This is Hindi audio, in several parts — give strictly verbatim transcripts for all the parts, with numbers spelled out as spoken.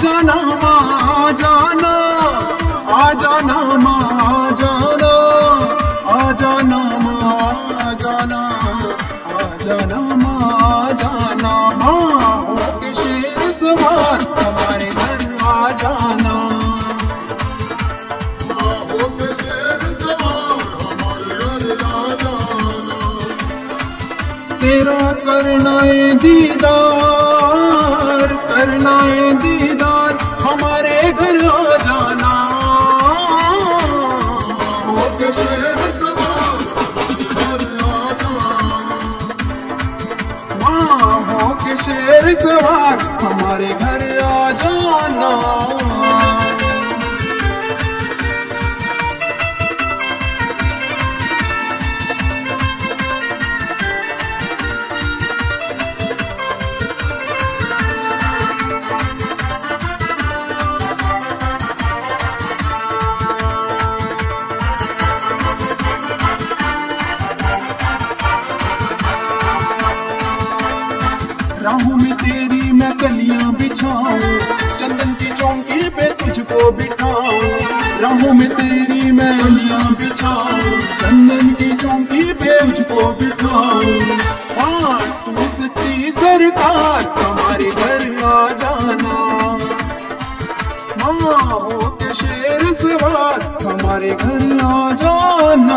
जाना माँ जाना, आ जाना माँ जाना, आ जाना माँ जाना, आ जाना माँ जाना। माँ होके शेर सवार हमारे घर आ जाना, माँ होके शेर सवार हमारे घर आ जाना। तेरा करना है दीदार, करना है दीदार हमारे घर आ जाना। होके शेर सवार हमारे घर आ जाना। माँ होके शेर सवार हमारे घर आ जाना। राहों में तेरी मैं कलियां बिछाऊं, चंदन की चौकी पे तुझको बिठाऊं। राहों में तेरी मैं कलियां बिछाऊं, चंदन की चौकी पे तुझको बिठाऊं। हाँ तू सच्ची सरकार हमारे घर आ जाना, माँ होके शेर सवार हमारे घर आ जाना।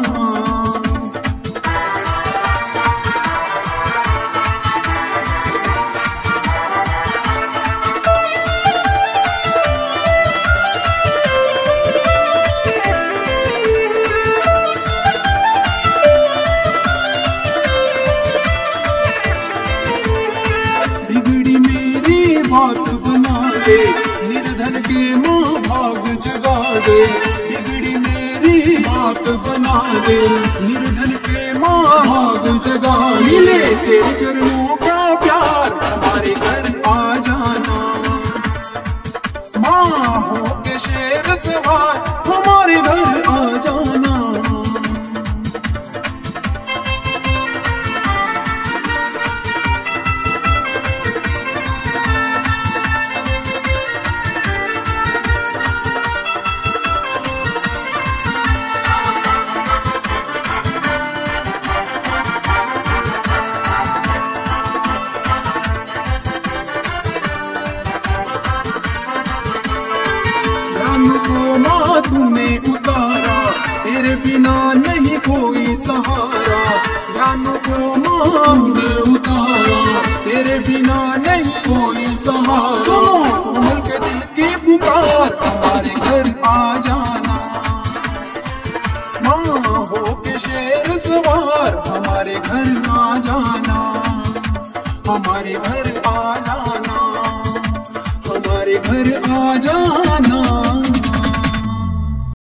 बात बना दे निर्धन के माँ भाग जगा दे, बिगड़ी मेरी बात बना दे निर्धन के माँ भाग जगा। मिले तेरे चरणों का प्यार हमारे घर आ जाना, माँ होके शेर सवार हमारे घर आ जाना। को माँ तूने उतारा, तेरे बिना नहीं कोई सहारा। ज्ञान को माँ तूने उतारा, तेरे बिना नहीं कोई सहारा। सुनो कोमल के दिल की पुकार हमारे घर आ जाना, माँ होके शेर सवार हमारे घर आ जाना, हमारे घर आ जाना, हमारे घर आ जाना।